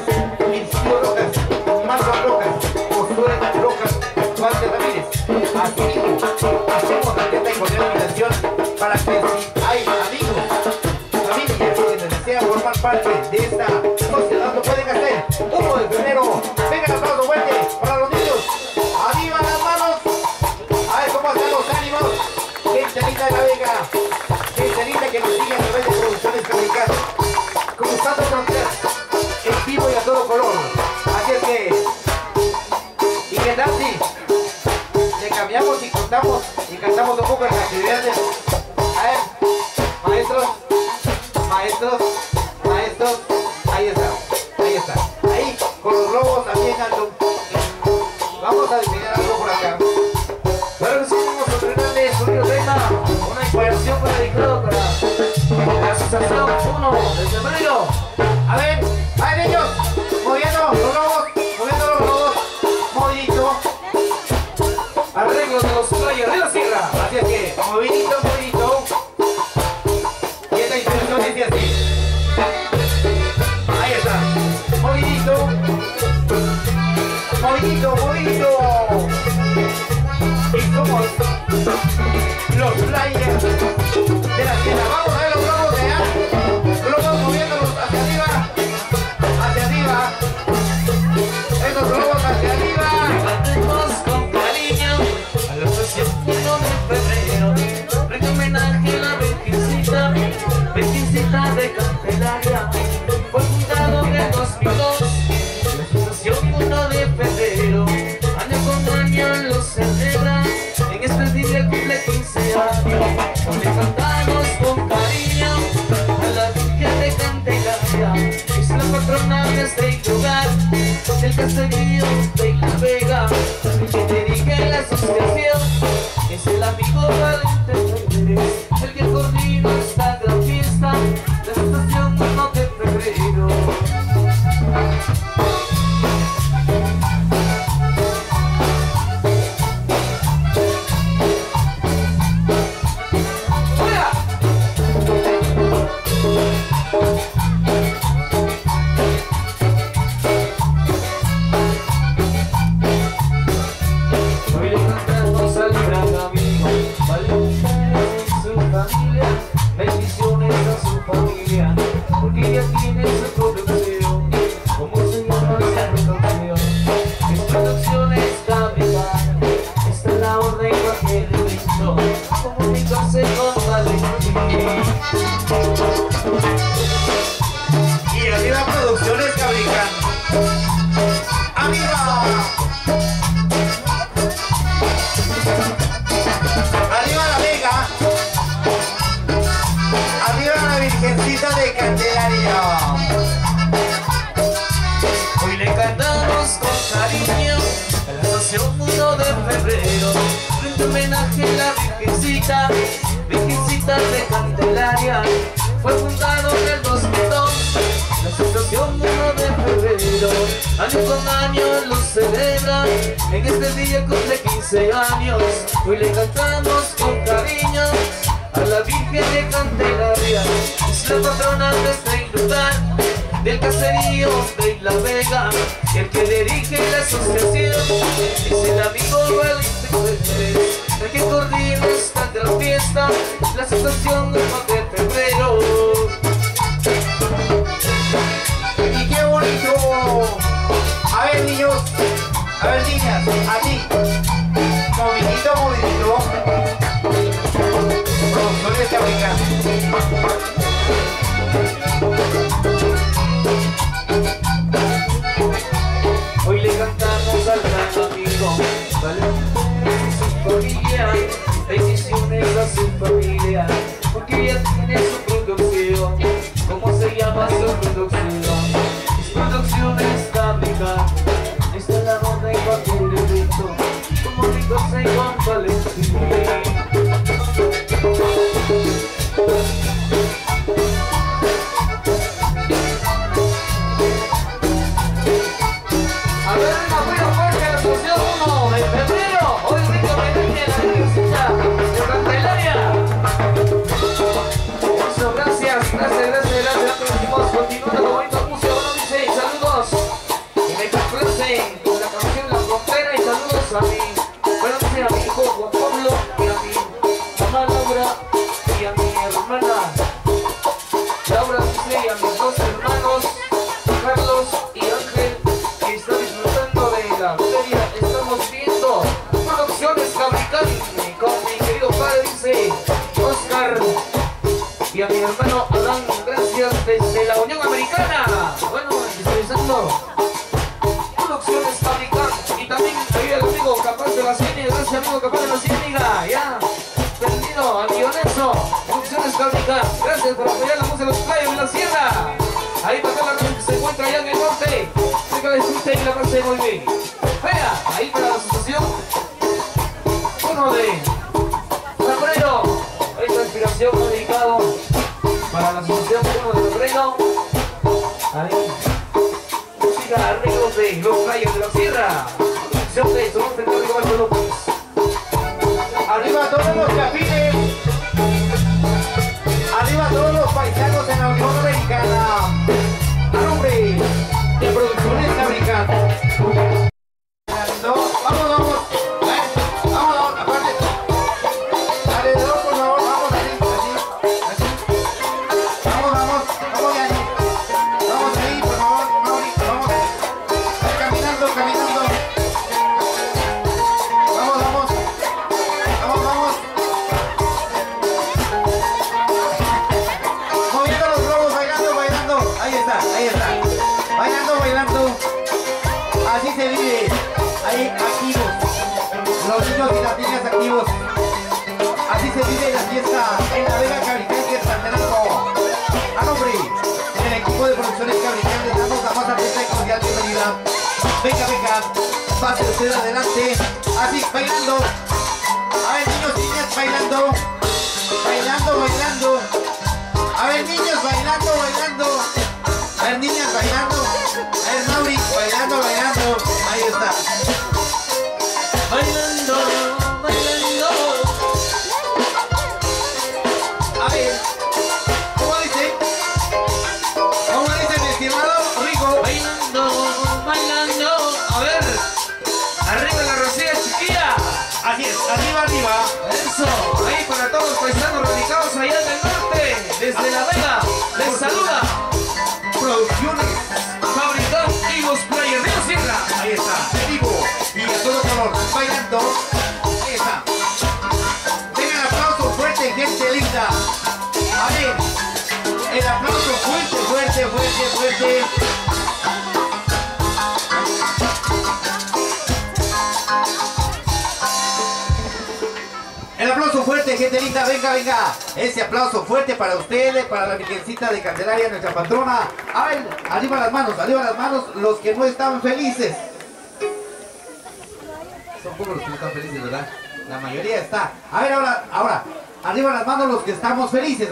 Ramírez, Virgilio Rojas, Marcos Rojas, Josué Rojas, Juan de Ramírez. Así mismo, hacemos atenta y cordial invitación para que si hay amigos, familias que desean formar parte de esta sociedad, lo pueden hacer. 1 de febrero, vengan aplausos fuerte para los niños. ¡Arriba las manos! A ver cómo están los ánimos. Gente linda de la Vega, gente linda que nos sigue a través de Producciones Cabrican, cruzando fronteras, en vivo y a todo color. Así es que, y que tal si le cambiamos y contamos y cantamos un poco en las actividades. A ver, maestros, maestros, maestros, ahí está, ahí está, ahí con los globos también alto. Vamos a diseñar algo por acá. Claro que sí, vamos a estrenarle Sonido Reina, una inspiración para dedicado para la Asociación 1 de febrero. A ver niños, moviendo los globos, movidito. Arreglos de los players de la sierra. Así es que, movidito, movidito. Y esta inspiración dice así. Ahí está, movidito, movidito, movidito. Y somos los players de la sierra. Vamos a ver los globos de allá. Globos moviéndolos hacia arriba. Hacia arriba. Esos globos hacia arriba. Cantemos con cariño a la Asociación 1 de febrero. Rinde homenaje a la Virgencita, Virgencita de Candelaria. Fue fundado en el 2002. La Asociación 1 de febrero. Año con año lo celebra. En este día cumple 15 años. Le cantamos con cariño a la Virgen de Candelaria. Es la patrona de este lugar, del caserío de La Vega. El que dirige la asociación es el amigo Valente Pérez, el que coordina esta gran fiesta, la Asociación 1 de febrero. Bendiciones a su familia, porque ella tiene su producción. ¿Cómo se llama esa producción? Es Producciones Cabrican. Esta es la orden para que le brindo. Comunicarse con Valentín. Y arriba Producciones Cabrican. ¡Arriba! ¡Arriba La Vega! ¡Arriba la Virgencita de Candelaria! Hoy le cantamos con cariño a la Asociación 1 de febrero. Rinde homenaje a la Virgencita, Virgencita de Candelaria. Fue fundado en el 2002. La Asociación 1 de febrero. Año con año lo celebra. En este día cumple 15 años. Hoy le cantamos con cariño a la Virgen de Candelaria. Es la patrona de este lugar, del caserío de La Vega. El que dirige la asociación es el amigo Valente Pérez, el que coordina esta gran fiesta, la Asociación 1 de febrero. ¡Y qué bonito! A ver niños, a ver niñas, así. Movidito, movidito. Producciones Cabrican. Hoy le cantamos al gran amigo Valentín y su familia. Bendiciones a su familia, porque ella tiene su producción. ¿Cómo se llama su producción? Es Producciones Cabrican. Esta es la orden para que le brindo. hermano Adán, gracias desde la Unión Americana. Bueno, visualizando Producciones Fabricant y también ahí el amigo Capaz de la Ciénaga, gracias amigo Capaz de la Ciénaga, ya, perdido al Guioneso, Producciones Fabricant, gracias por apoyar la música de los playas de la sierra. Ahí para toda la gente que se encuentra allá en el norte, sé que la disfruten y la pasen muy bien. Vea, ahí para la asociación, uno de febrero, esta inspiración dedicado para la asociación 1 de febrero. Ahí, música arreglos de los playas de la sierra, acción de Solón Fernando Valdo López. Arriba todos los chapines. Arriba todos los paisanos en la Unión Americana. A nombre de Producciones Fabricant. No, vamos. Vamos, aparte. Alrededor, por favor, vamos así. Vamos ahí. Vamos ahí, por favor, vamos. Caminando. Vamos. Moviendo los globos, bailando. Ahí está. Bailando. Así se vive. Ahí, activos. Los niños y las niñas activos. Así se vive la fiesta en la Vega Cabricanque San Fernando. A nombre del equipo de Producciones Cabricanque les damos la más atenta y cordial bienvenida. Venga. Pase usted adelante. Así, bailando. A ver, niños y niñas bailando. A ver, niños bailando. A ver, niñas bailando. A ver, Mauri bailando. Ahí está. Bailando. A ver, ¿cómo dice, mi estimado Rico? Bailando. A ver, arriba la rosilla chiquilla. Así es, arriba. Eso, ahí para todos los paisanos radicados allá del norte, desde La Vega, les saluda Producciones. Fabricant y los players de la sierra. Ahí está, en vivo y a todo color, bailando. Ahí está. Tengan aplauso fuerte, gente linda. A ver, el aplauso fuerte. El aplauso fuerte, gente linda, venga. Ese aplauso fuerte para ustedes, para la Virgencita de Candelaria, nuestra patrona. A ver, arriba las manos, los que no están felices. Son pocos los que no están felices, ¿verdad? La mayoría está. A ver, ahora, arriba las manos los que estamos felices,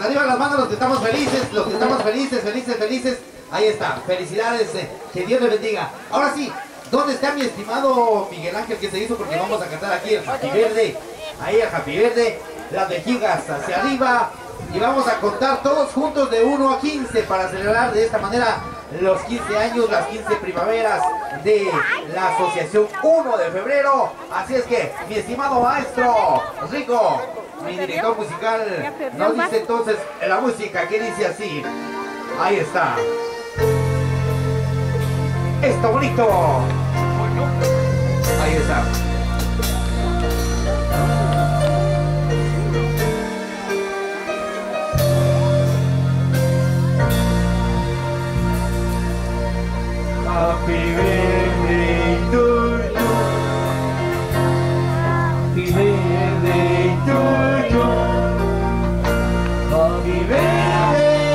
felices. Ahí está, felicidades, que Dios les bendiga. Ahora sí, ¿dónde está mi estimado Miguel Ángel que se hizo? Porque vamos a cantar aquí el Happy Verde. Ahí el Happy Verde, las vejigas hacia arriba. Y vamos a contar todos juntos de 1 a 15 para celebrar de esta manera los 15 años, las 15 primaveras de la Asociación 1 de febrero. Así es que, mi estimado maestro Rico, mi director musical, nos dice entonces la música que dice así. Ahí está. Está bonito. Ahí está. Happy birthday to you. Happy birthday to you. Happy birthday.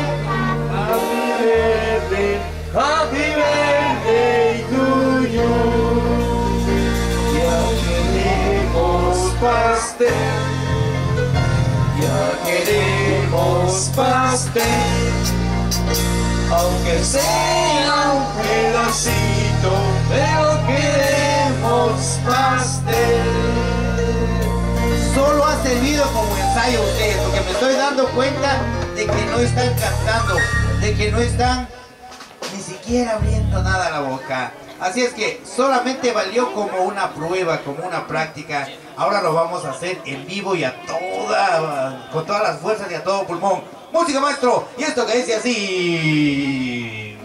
Happy birthday to you. Ya queremos pastel. Aunque sea un pedacito, pero queremos pastel. Solo ha servido como ensayo ustedes, porque me estoy dando cuenta de que no están cantando, de que no están ni siquiera abriendo nada la boca. Así es que solamente valió como una prueba, como una práctica. Ahora lo vamos a hacer en vivo y con todas las fuerzas y a todo pulmón. Música, maestro, y esto que dice así.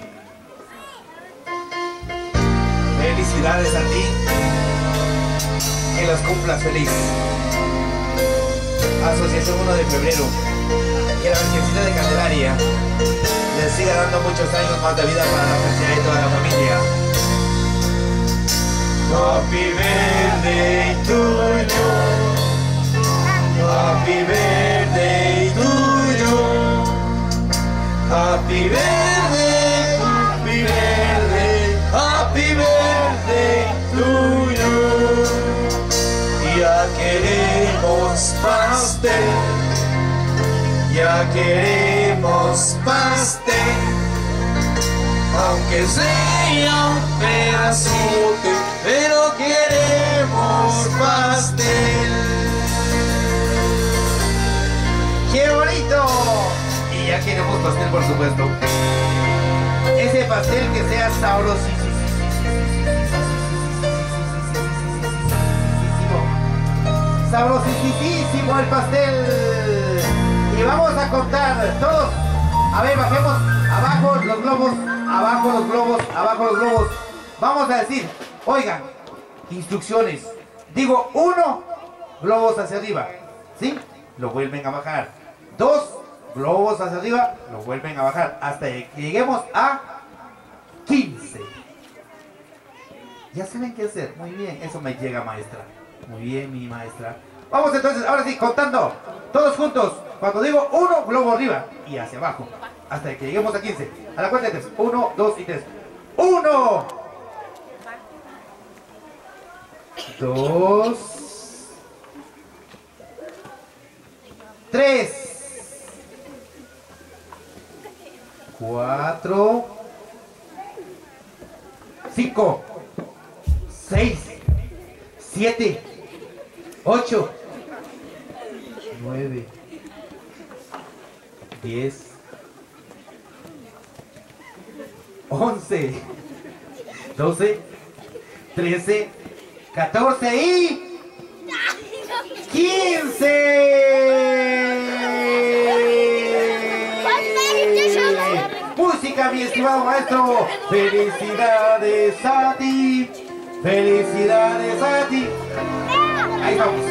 Felicidades a ti, que los cumplas feliz. Asociación 1 de febrero. que la Virgencita de Candelaria les siga dando muchos años más de vida para la felicidad de toda la familia. Happy birthday to you. Happy birthday to you. Happy birthday, happy birthday, happy birthday to you. Ya queremos pastel, ya queremos pastel, aunque sea un pedazote, pero queremos pastel. ¡Qué bonito! Y ya queremos pastel, por supuesto. Ese pastel que sea sabrosísimo. Sabrosísimo el pastel. Y vamos a contar todos. A ver, bajemos. Abajo los globos. Abajo los globos. Abajo los globos. Vamos a decir, oigan, instrucciones. Digo 1, globos hacia arriba. ¿Sí? Lo vuelven a bajar. 2, globos hacia arriba, lo vuelven a bajar hasta que lleguemos a 15. Ya saben qué hacer. Muy bien, eso me llega, maestra. Muy bien, mi maestra. Vamos entonces, ahora sí, contando todos juntos. Cuando digo 1, globo arriba y hacia abajo hasta que lleguemos a 15. A la cuenta de 3. 1, 2 y 3. 1, 2, 3, 4, 5, 6, 7, 8, 9, 10, 11, 12, 13, 14 y 15. Música, mi estimado maestro. Felicidades a ti. Felicidades a ti. Ahí vamos.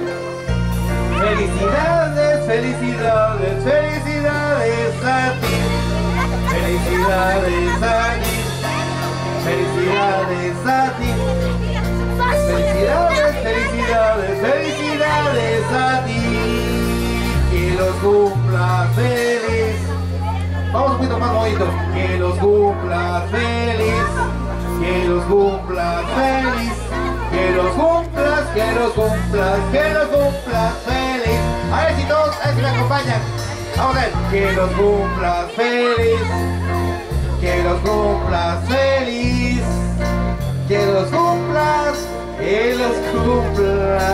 Felicidades, felicidades, felicidades a ti. Felicidades a ti. Felicidades a ti. Felicidades, felicidades, felicidades a ti. Que los cumplas feliz. Vamos un poquito más bonito. Que los cumplas feliz. Que los cumplas feliz. Que los cumplas, que los cumplas, que los cumplas feliz. A ver si todos, a ver si me acompañan. Vamos a ver. Que los cumplas feliz. Que los cumplas feliz. Que los cumplas, que los cumplas.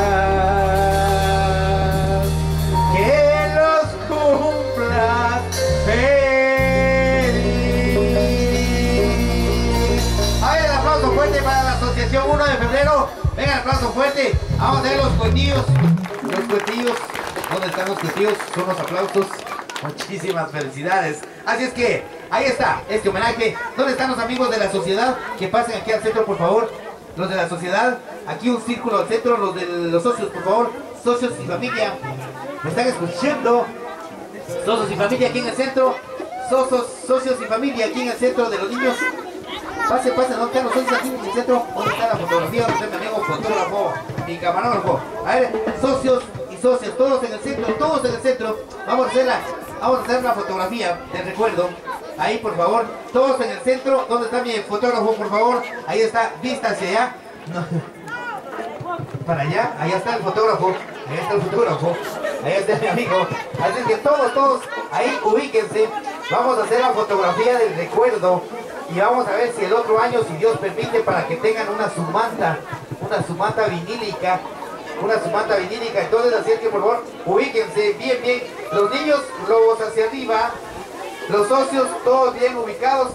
Que los cumplas feliz. A ver, el aplauso fuerte para la asociación 1 de febrero. Venga, el aplauso fuerte. Vamos a ver los cuetillos. Los cuetillos. ¿Dónde están los cuetillos? Son los aplausos. Muchísimas felicidades. Así es que, ahí está, este homenaje. ¿Dónde están los amigos de la sociedad? Que pasen aquí al centro, por favor. Los de la sociedad, aquí un círculo al centro. Los de los socios, por favor. Socios y familia. ¿Me están escuchando? Socios y familia aquí en el centro. Socios y familia aquí en el centro de los niños. Pase, ¿dónde están los socios aquí en el centro? ¿Dónde está la fotografía? ¿Dónde está mi amigo fotógrafo? Mi camarógrafo. A ver, socios y socios, todos en el centro, todos en el centro. Vamos a hacer una fotografía de recuerdo. Ahí, por favor, todos en el centro. ¿Dónde está mi fotógrafo, por favor? Ahí está, vista hacia allá. No. Para allá, allá está el fotógrafo. Ahí está el fotógrafo. Ahí está mi amigo. Así que todos, ahí ubíquense. Vamos a hacer la fotografía del recuerdo. Y vamos a ver si el otro año, si Dios permite, para que tengan una sumanta vinílica. Entonces, así es que por favor, ubíquense bien. Los niños, globos hacia arriba. Los socios, todos bien ubicados.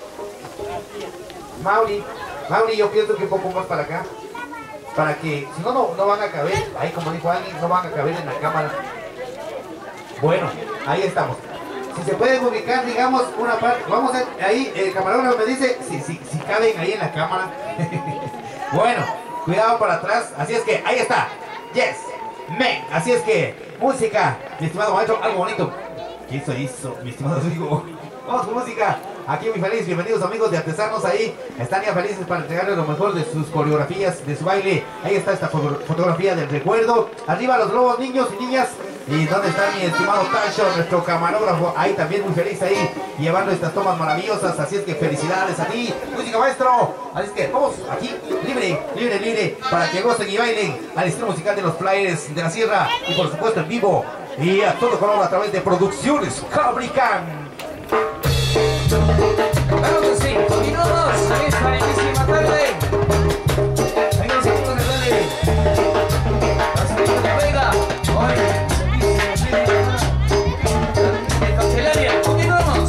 Mauri, yo pienso que un poco más para acá. Para que, si no van a caber. Ahí, como dijo alguien, no van a caber en la cámara. Bueno, ahí estamos. Si se pueden ubicar, digamos, una parte. Vamos a ahí, el camarógrafo me dice si caben ahí en la cámara. Bueno, cuidado para atrás. Así es que, ahí está. Yes, men. Así es que, música, mi estimado maestro, algo bonito. ¿Qué hizo, mi estimado amigo? Vamos con música. Aquí muy feliz, bienvenidos amigos de Artesanos ahí. Están ya felices para entregarles lo mejor de sus coreografías, de su baile. Ahí está esta fotografía del recuerdo. Arriba los globos, niños y niñas. ¿Y dónde está mi estimado Tacho, nuestro camarógrafo? Ahí también muy feliz ahí, llevando estas tomas maravillosas. Así es que felicidades a ti, música maestro. Así es que vamos aquí, libre, para que gocen y bailen al estilo musical de los Players de la Sierra. Y por supuesto en vivo y a todo color a través de Producciones Cabricán. Claro que sí, continuamos en esta bellísima tarde. Venga, los amigos de Dale. La señorita de Vega. Hoy, de Cancelaria. Continuamos.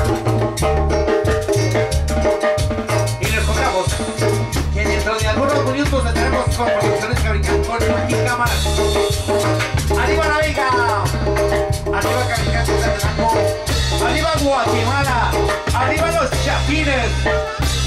Y les contamos que dentro de algunos minutos estaremos con Producciones Cabricán con multicámaras. ¡Arriba la Vega! ¡Arriba Cabricán! ¡Arriba Guatemala! ¡Arriba los Chapines!